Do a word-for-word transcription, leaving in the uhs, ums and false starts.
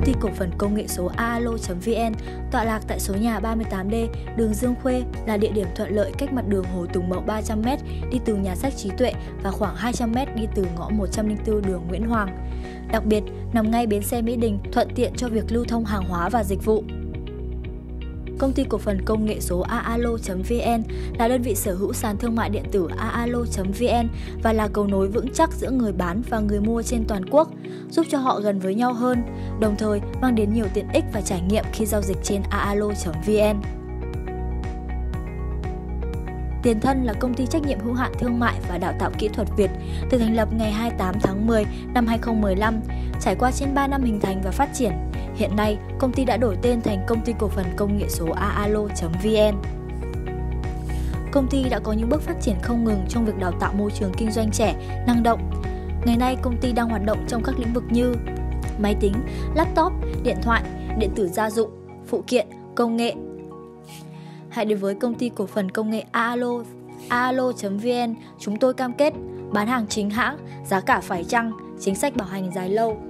ty cổ phần công nghệ số aalo.vn tọa lạc tại số nhà ba mươi tám D, đường Dương Khuê là địa điểm thuận lợi cách mặt đường Hồ Tùng Mậu ba trăm mét đi từ nhà sách Trí Tuệ và khoảng hai trăm mét đi từ ngõ một trăm lẻ bốn đường Nguyễn Hoàng. Đặc biệt, nằm ngay bến xe Mỹ Đình, thuận tiện cho việc lưu thông hàng hóa và dịch vụ. Công ty cổ phần công nghệ số aalo.vn là đơn vị sở hữu sàn thương mại điện tử aalo.vn và là cầu nối vững chắc giữa người bán và người mua trên toàn quốc, giúp cho họ gần với nhau hơn, đồng thời mang đến nhiều tiện ích và trải nghiệm khi giao dịch trên aalo.vn. Tiền Thân là công ty trách nhiệm hữu hạn thương mại và đào tạo kỹ thuật Việt, được thành lập ngày hai mươi tám tháng mười năm hai nghìn không trăm mười lăm, trải qua trên ba năm hình thành và phát triển. Hiện nay, công ty đã đổi tên thành Công ty cổ phần công nghệ số aalo.vn. Công ty đã có những bước phát triển không ngừng trong việc đào tạo môi trường kinh doanh trẻ, năng động. Ngày nay, công ty đang hoạt động trong các lĩnh vực như máy tính, laptop, điện thoại, điện tử gia dụng, phụ kiện, công nghệ. Hãy đến với công ty cổ phần công nghệ Aalo, aalo.vn, chúng tôi cam kết bán hàng chính hãng, giá cả phải chăng, chính sách bảo hành dài lâu.